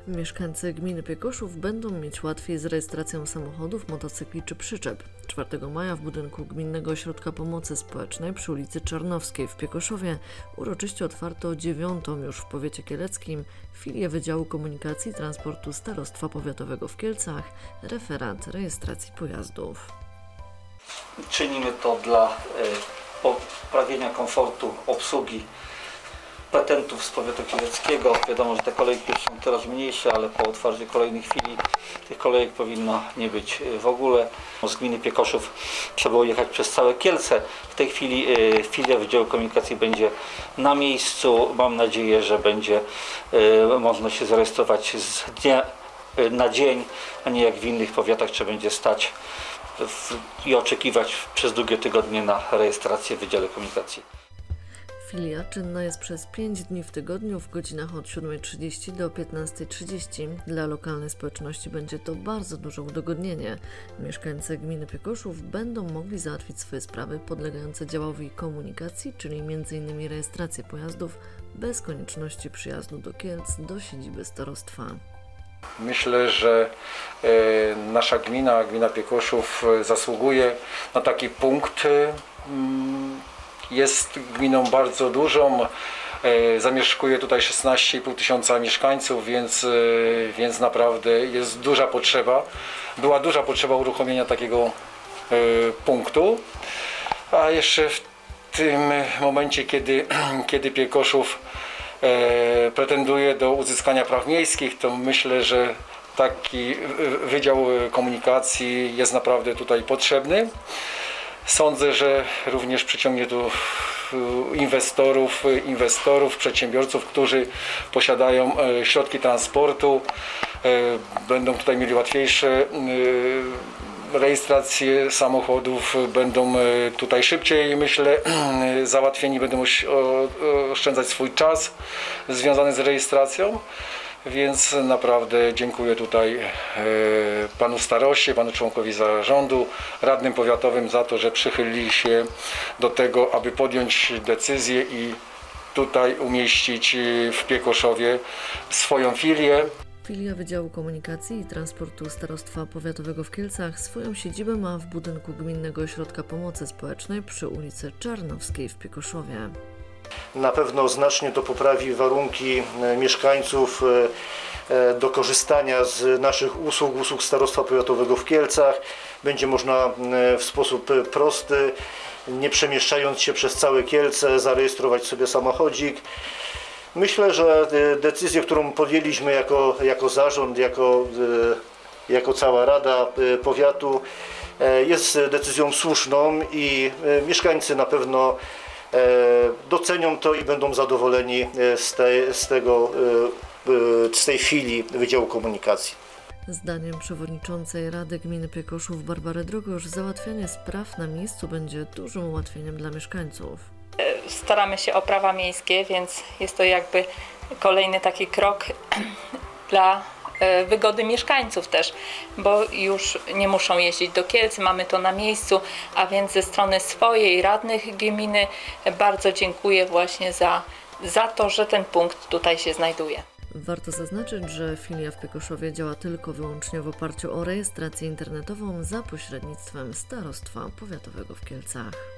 Mieszkańcy gminy Piekoszów będą mieć łatwiej z rejestracją samochodów, motocykli czy przyczep. 4 maja w budynku Gminnego Ośrodka Pomocy Społecznej przy ulicy Czarnowskiej w Piekoszowie uroczyście otwarto 9. już w powiecie kieleckim filię Wydziału Komunikacji i Transportu Starostwa Powiatowego w Kielcach, referat rejestracji pojazdów. Czynimy to dla poprawienia komfortu obsługi petentów z powiatu kieleckiego. Wiadomo, że te kolejki już są coraz mniejsze, ale po otwarciu kolejnych filii tych kolejek powinno nie być w ogóle. Z gminy Piekoszów trzeba było jechać przez całe Kielce. W tej chwili filia Wydziału Komunikacji będzie na miejscu. Mam nadzieję, że będzie można się zarejestrować z dnia na dzień, a nie jak w innych powiatach trzeba będzie stać i oczekiwać przez długie tygodnie na rejestrację w Wydziale Komunikacji. Filia czynna jest przez 5 dni w tygodniu w godzinach od 7:30 do 15:30. Dla lokalnej społeczności będzie to bardzo duże udogodnienie. Mieszkańcy gminy Piekoszów będą mogli załatwić swoje sprawy podlegające działowi komunikacji, czyli m.in. rejestrację pojazdów bez konieczności przyjazdu do Kielc, do siedziby starostwa. Myślę, że nasza gmina Piekoszów zasługuje na taki punkt. Jest gminą bardzo dużą, zamieszkuje tutaj 16,5 tysiąca mieszkańców, więc naprawdę jest duża potrzeba. Była duża potrzeba uruchomienia takiego punktu, a jeszcze w tym momencie, kiedy Piekoszów pretenduje do uzyskania praw miejskich, to myślę, że taki Wydział Komunikacji jest naprawdę tutaj potrzebny. Sądzę, że również przyciągnie tu inwestorów, przedsiębiorców, którzy posiadają środki transportu, będą tutaj mieli łatwiejsze rejestracje samochodów, będą tutaj szybciej, myślę, załatwieni, będą oszczędzać swój czas związany z rejestracją. Więc naprawdę dziękuję tutaj panu staroście, panu członkowi zarządu, radnym powiatowym za to, że przychylili się do tego, aby podjąć decyzję i tutaj umieścić w Piekoszowie swoją filię. Filia Wydziału Komunikacji i Transportu Starostwa Powiatowego w Kielcach swoją siedzibę ma w budynku Gminnego Ośrodka Pomocy Społecznej przy ulicy Czarnowskiej w Piekoszowie. Na pewno znacznie to poprawi warunki mieszkańców do korzystania z naszych usług Starostwa Powiatowego w Kielcach. Będzie można w sposób prosty, nie przemieszczając się przez całe Kielce, zarejestrować sobie samochodzik. Myślę, że decyzję, którą podjęliśmy jako zarząd, jako cała Rada Powiatu, jest decyzją słuszną i mieszkańcy na pewno docenią to i będą zadowoleni z tej filii Wydziału Komunikacji. Zdaniem przewodniczącej Rady Gminy Piekoszów Barbary Drogosz załatwianie spraw na miejscu będzie dużym ułatwieniem dla mieszkańców. Staramy się o prawa miejskie, więc jest to jakby kolejny taki krok dla wygody mieszkańców też, bo już nie muszą jeździć do Kielc, mamy to na miejscu, a więc ze strony swojej radnych gminy bardzo dziękuję właśnie za to, że ten punkt tutaj się znajduje. Warto zaznaczyć, że filia w Piekoszowie działa tylko wyłącznie w oparciu o rejestrację internetową za pośrednictwem Starostwa Powiatowego w Kielcach.